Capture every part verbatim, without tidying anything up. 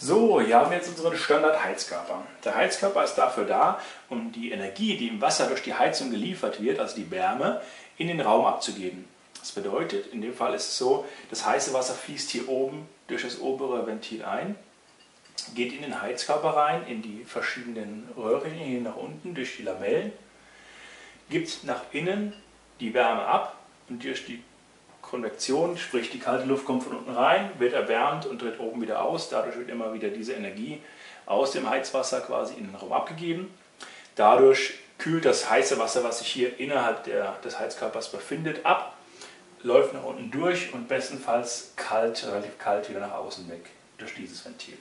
So, hier haben wir jetzt unseren Standard-Heizkörper. Der Heizkörper ist dafür da, um die Energie, die im Wasser durch die Heizung geliefert wird, also die Wärme, in den Raum abzugeben. Das bedeutet, in dem Fall ist es so, das heiße Wasser fließt hier oben durch das obere Ventil ein, geht in den Heizkörper rein, in die verschiedenen Röhrchen hier nach unten, durch die Lamellen, gibt nach innen die Wärme ab und durch die Konvektion, sprich die kalte Luft kommt von unten rein, wird erwärmt und tritt oben wieder aus. Dadurch wird immer wieder diese Energie aus dem Heizwasser quasi in den Raum abgegeben. Dadurch kühlt das heiße Wasser, was sich hier innerhalb der, des Heizkörpers befindet, ab, läuft nach unten durch und bestenfalls kalt, relativ kalt wieder nach außen weg durch dieses Ventil.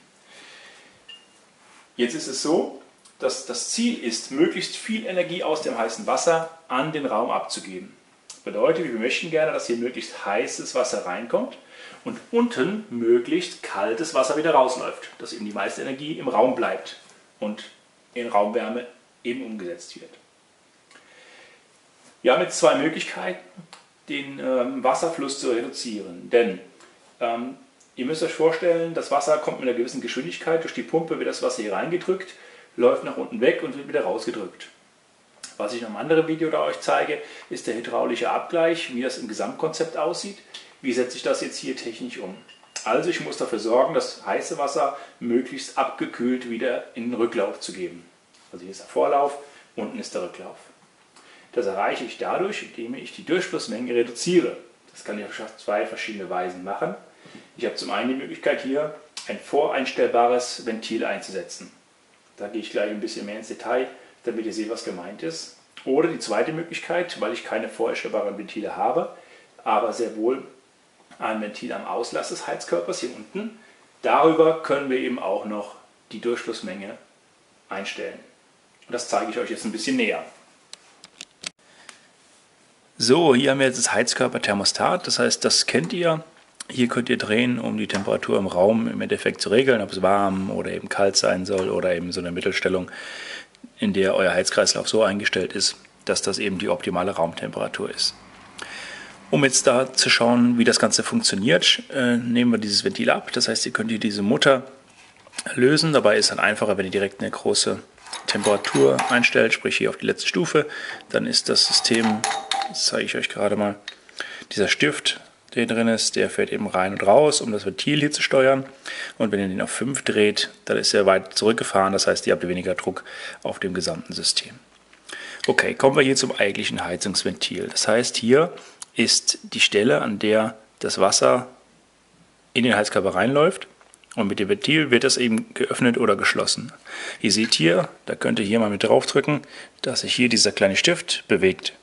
Jetzt ist es so, dass das Ziel ist, möglichst viel Energie aus dem heißen Wasser an den Raum abzugeben. Das bedeutet, wir möchten gerne, dass hier möglichst heißes Wasser reinkommt und unten möglichst kaltes Wasser wieder rausläuft, dass eben die meiste Energie im Raum bleibt und in Raumwärme eben umgesetzt wird. Wir haben jetzt zwei Möglichkeiten, den ähm, Wasserfluss zu reduzieren, denn ähm, ihr müsst euch vorstellen, das Wasser kommt mit einer gewissen Geschwindigkeit, durch die Pumpe wird das Wasser hier reingedrückt, läuft nach unten weg und wird wieder rausgedrückt. Was ich noch im anderen Video da euch zeige, ist der hydraulische Abgleich, wie das im Gesamtkonzept aussieht. Wie setze ich das jetzt hier technisch um? Also ich muss dafür sorgen, das heiße Wasser möglichst abgekühlt wieder in den Rücklauf zu geben. Also hier ist der Vorlauf, unten ist der Rücklauf. Das erreiche ich dadurch, indem ich die Durchflussmenge reduziere. Das kann ich auf zwei verschiedene Weisen machen. Ich habe zum einen die Möglichkeit hier ein voreinstellbares Ventil einzusetzen. Da gehe ich gleich ein bisschen mehr ins Detail, damit ihr seht, was gemeint ist. Oder die zweite Möglichkeit, weil ich keine voreinstellbaren Ventile habe, aber sehr wohl ein Ventil am Auslass des Heizkörpers hier unten. Darüber können wir eben auch noch die Durchflussmenge einstellen. Und das zeige ich euch jetzt ein bisschen näher. So, hier haben wir jetzt das Heizkörper-Thermostat, das heißt, das kennt ihr. Hier könnt ihr drehen, um die Temperatur im Raum im Endeffekt zu regeln, ob es warm oder eben kalt sein soll oder eben so eine Mittelstellung, in der euer Heizkreislauf so eingestellt ist, dass das eben die optimale Raumtemperatur ist. Um jetzt da zu schauen, wie das Ganze funktioniert, äh, nehmen wir dieses Ventil ab. Das heißt, ihr könnt hier diese Mutter lösen. Dabei ist es dann einfacher, wenn ihr direkt eine große Temperatur einstellt, sprich hier auf die letzte Stufe. Dann ist das System, das zeige ich euch gerade mal, dieser Stift, der drin ist, der fährt eben rein und raus, um das Ventil hier zu steuern. Und wenn ihr den auf fünf dreht, dann ist er weit zurückgefahren. Das heißt, ihr habt weniger Druck auf dem gesamten System. Okay, kommen wir hier zum eigentlichen Heizungsventil. Das heißt, hier ist die Stelle, an der das Wasser in den Heizkörper reinläuft. Und mit dem Ventil wird das eben geöffnet oder geschlossen. Ihr seht hier, da könnt ihr hier mal mit drauf drücken, dass sich hier dieser kleine Stift bewegt.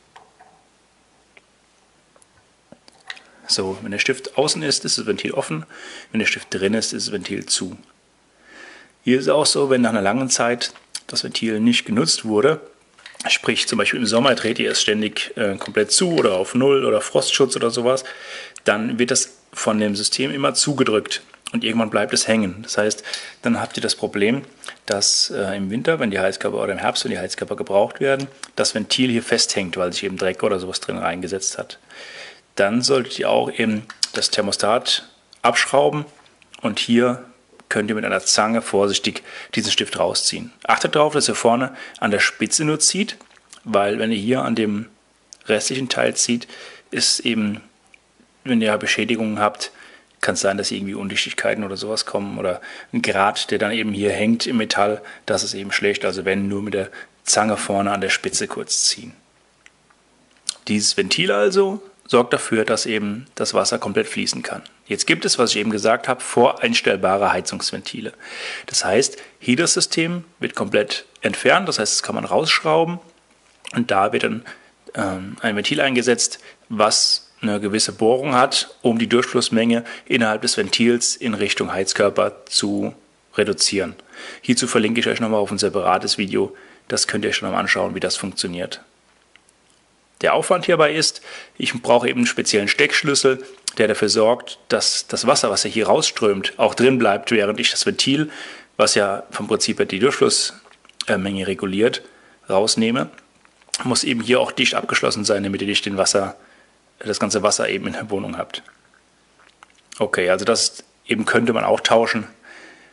So, wenn der Stift außen ist, ist das Ventil offen. Wenn der Stift drin ist, ist das Ventil zu. Hier ist es auch so, wenn nach einer langen Zeit das Ventil nicht genutzt wurde, sprich zum Beispiel im Sommer dreht ihr es ständig äh, komplett zu oder auf Null oder Frostschutz oder sowas, dann wird das von dem System immer zugedrückt und irgendwann bleibt es hängen. Das heißt, dann habt ihr das Problem, dass äh, im Winter, wenn die Heizkörper oder im Herbst, wenn die Heizkörper gebraucht werden, das Ventil hier festhängt, weil sich eben Dreck oder sowas drin reingesetzt hat. Dann solltet ihr auch eben das Thermostat abschrauben und hier könnt ihr mit einer Zange vorsichtig diesen Stift rausziehen. Achtet darauf, dass ihr vorne an der Spitze nur zieht, weil wenn ihr hier an dem restlichen Teil zieht, ist eben, wenn ihr Beschädigungen habt, kann es sein, dass irgendwie Undichtigkeiten oder sowas kommen oder ein Grat, der dann eben hier hängt im Metall, das ist eben schlecht. Also wenn, nur mit der Zange vorne an der Spitze kurz ziehen. Dieses Ventil also sorgt dafür, dass eben das Wasser komplett fließen kann. Jetzt gibt es, was ich eben gesagt habe, voreinstellbare Heizungsventile. Das heißt, hier das System wird komplett entfernt, das heißt, das kann man rausschrauben und da wird dann ähm, ein Ventil eingesetzt, was eine gewisse Bohrung hat, um die Durchflussmenge innerhalb des Ventils in Richtung Heizkörper zu reduzieren. Hierzu verlinke ich euch nochmal auf ein separates Video, das könnt ihr euch schon mal anschauen, wie das funktioniert. Der Aufwand hierbei ist, ich brauche eben einen speziellen Steckschlüssel, der dafür sorgt, dass das Wasser, was hier rausströmt, auch drin bleibt, während ich das Ventil, was ja vom Prinzip her die Durchflussmenge reguliert, rausnehme. Muss eben hier auch dicht abgeschlossen sein, damit ihr nicht den Wasser, das ganze Wasser eben in der Wohnung habt. Okay, also das eben könnte man auch tauschen.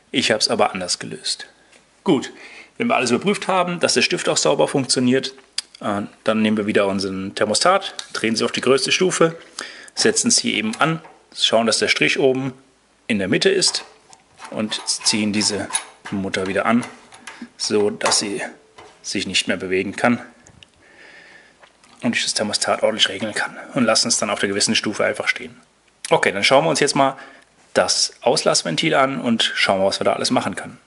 Ich habe es aber anders gelöst. Gut, wenn wir alles überprüft haben, dass der Stift auch sauber funktioniert, dann nehmen wir wieder unseren Thermostat, drehen Sie auf die größte Stufe, setzen es hier eben an, schauen, dass der Strich oben in der Mitte ist und ziehen diese Mutter wieder an, so dass sie sich nicht mehr bewegen kann und ich das Thermostat ordentlich regeln kann und lassen es dann auf der gewissen Stufe einfach stehen. Okay, dann schauen wir uns jetzt mal das Auslassventil an und schauen, was wir da alles machen können.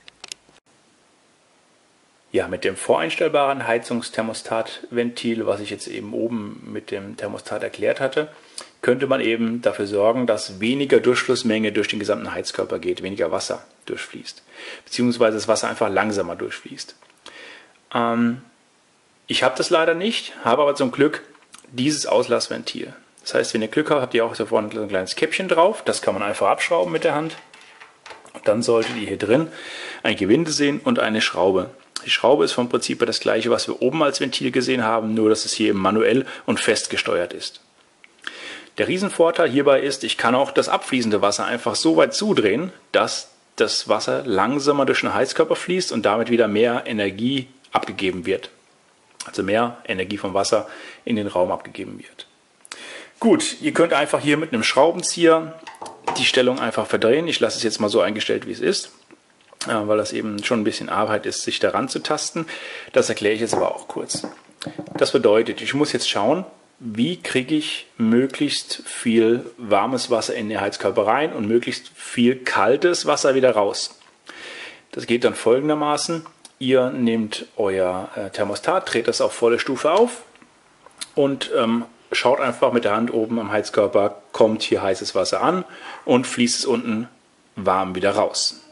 Ja, mit dem voreinstellbaren Heizungsthermostatventil, was ich jetzt eben oben mit dem Thermostat erklärt hatte, könnte man eben dafür sorgen, dass weniger Durchflussmenge durch den gesamten Heizkörper geht, weniger Wasser durchfließt, beziehungsweise das Wasser einfach langsamer durchfließt. Ähm, ich habe das leider nicht, habe aber zum Glück dieses Auslassventil. Das heißt, wenn ihr Glück habt, habt ihr auch da vorne ein kleines Käppchen drauf, das kann man einfach abschrauben mit der Hand. Und dann solltet ihr hier drin ein Gewinde sehen und eine Schraube. Die Schraube ist vom Prinzip her das gleiche, was wir oben als Ventil gesehen haben, nur dass es hier eben manuell und fest gesteuert ist. Der Riesenvorteil hierbei ist, ich kann auch das abfließende Wasser einfach so weit zudrehen, dass das Wasser langsamer durch den Heizkörper fließt und damit wieder mehr Energie abgegeben wird. Also mehr Energie vom Wasser in den Raum abgegeben wird. Gut, ihr könnt einfach hier mit einem Schraubenzieher die Stellung einfach verdrehen. Ich lasse es jetzt mal so eingestellt, wie es ist, weil das eben schon ein bisschen Arbeit ist, sich daran zu tasten. Das erkläre ich jetzt aber auch kurz. Das bedeutet, ich muss jetzt schauen, wie kriege ich möglichst viel warmes Wasser in den Heizkörper rein und möglichst viel kaltes Wasser wieder raus. Das geht dann folgendermaßen. Ihr nehmt euer Thermostat, dreht das auf volle Stufe auf und ähm, schaut einfach mit der Hand oben am Heizkörper, kommt hier heißes Wasser an und fließt es unten warm wieder raus.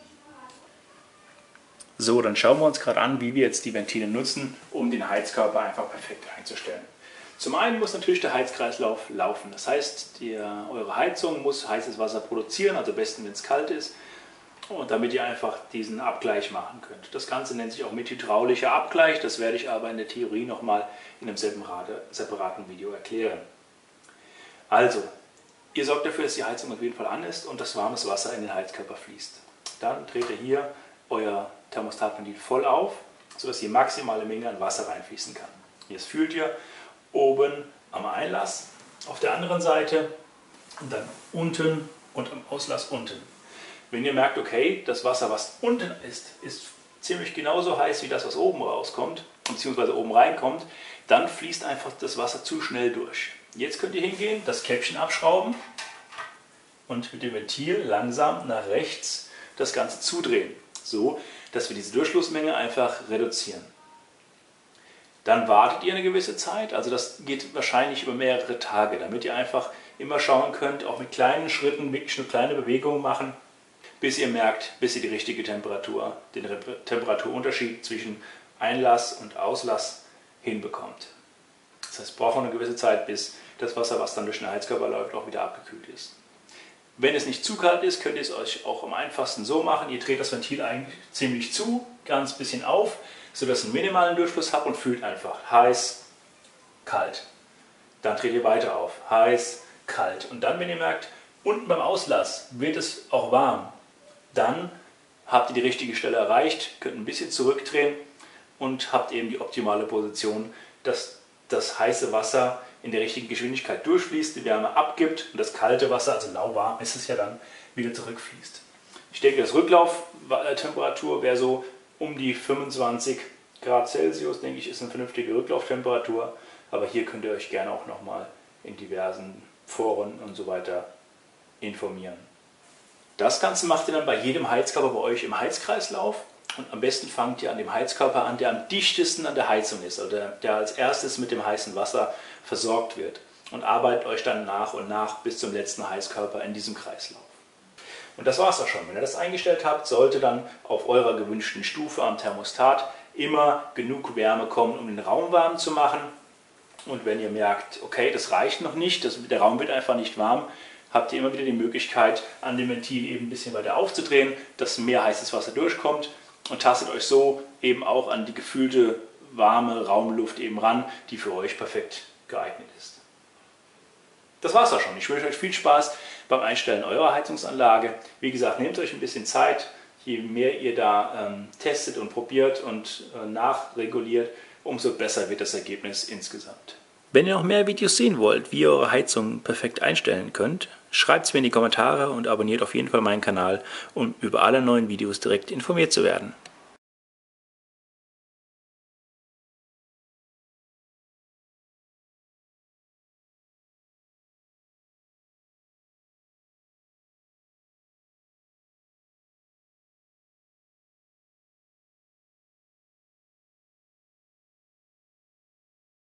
So, dann schauen wir uns gerade an, wie wir jetzt die Ventile nutzen, um den Heizkörper einfach perfekt einzustellen. Zum einen muss natürlich der Heizkreislauf laufen. Das heißt, die, eure Heizung muss heißes Wasser produzieren, also am besten, wenn es kalt ist, und damit ihr einfach diesen Abgleich machen könnt. Das Ganze nennt sich auch mit hydraulischer Abgleich. Das werde ich aber in der Theorie nochmal in einem separaten Video erklären. Also, ihr sorgt dafür, dass die Heizung auf jeden Fall an ist und das warmes Wasser in den Heizkörper fließt. Dann dreht ihr hier euer Thermostatventil voll auf, sodass die maximale Menge an Wasser reinfließen kann. Jetzt fühlt ihr oben am Einlass, auf der anderen Seite und dann unten und am Auslass unten. Wenn ihr merkt, okay, das Wasser, was unten ist, ist ziemlich genauso heiß wie das, was oben rauskommt, beziehungsweise oben reinkommt, dann fließt einfach das Wasser zu schnell durch. Jetzt könnt ihr hingehen, das Käppchen abschrauben und mit dem Ventil langsam nach rechts das Ganze zudrehen, so dass wir diese Durchflussmenge einfach reduzieren. Dann wartet ihr eine gewisse Zeit, also das geht wahrscheinlich über mehrere Tage, damit ihr einfach immer schauen könnt, auch mit kleinen Schritten wirklich eine kleine Bewegung machen, bis ihr merkt, bis ihr die richtige Temperatur, den Temperaturunterschied zwischen Einlass und Auslass hinbekommt. Das heißt, es braucht eine gewisse Zeit, bis das Wasser, was dann durch den Heizkörper läuft, auch wieder abgekühlt ist. Wenn es nicht zu kalt ist, könnt ihr es euch auch am einfachsten so machen. Ihr dreht das Ventil eigentlich ziemlich zu, ganz bisschen auf, sodass ihr einen minimalen Durchfluss habt und fühlt einfach heiß, kalt. Dann dreht ihr weiter auf, heiß, kalt. Und dann, wenn ihr merkt, unten beim Auslass wird es auch warm, dann habt ihr die richtige Stelle erreicht, könnt ein bisschen zurückdrehen und habt eben die optimale Position, dass das heiße Wasser in der richtigen Geschwindigkeit durchfließt, die Wärme abgibt und das kalte Wasser, also lauwarm ist es ja dann, wieder zurückfließt. Ich denke, das Rücklauftemperatur wäre so um die fünfundzwanzig Grad Celsius, denke ich, ist eine vernünftige Rücklauftemperatur, aber hier könnt ihr euch gerne auch nochmal in diversen Foren und so weiter informieren. Das Ganze macht ihr dann bei jedem Heizkörper bei euch im Heizkreislauf und am besten fangt ihr an dem Heizkörper an, der am dichtesten an der Heizung ist, also der, der als erstes mit dem heißen Wasser versorgt wird und arbeitet euch dann nach und nach bis zum letzten Heizkörper in diesem Kreislauf. Und das war es auch schon. Wenn ihr das eingestellt habt, sollte dann auf eurer gewünschten Stufe am Thermostat immer genug Wärme kommen, um den Raum warm zu machen. Und wenn ihr merkt, okay, das reicht noch nicht, das, der Raum wird einfach nicht warm, habt ihr immer wieder die Möglichkeit, an dem Ventil eben ein bisschen weiter aufzudrehen, dass mehr heißes Wasser durchkommt und tastet euch so eben auch an die gefühlte warme Raumluft eben ran, die für euch perfekt geeignet ist. Das war's auch schon. Ich wünsche euch viel Spaß beim Einstellen eurer Heizungsanlage. Wie gesagt, nehmt euch ein bisschen Zeit, Je mehr ihr da ähm, testet und probiert und äh, nachreguliert, umso besser wird das Ergebnis insgesamt. Wenn ihr noch mehr Videos sehen wollt, wie ihr eure Heizung perfekt einstellen könnt, schreibt es mir in die Kommentare und abonniert auf jeden Fall meinen Kanal, um über alle neuen Videos direkt informiert zu werden.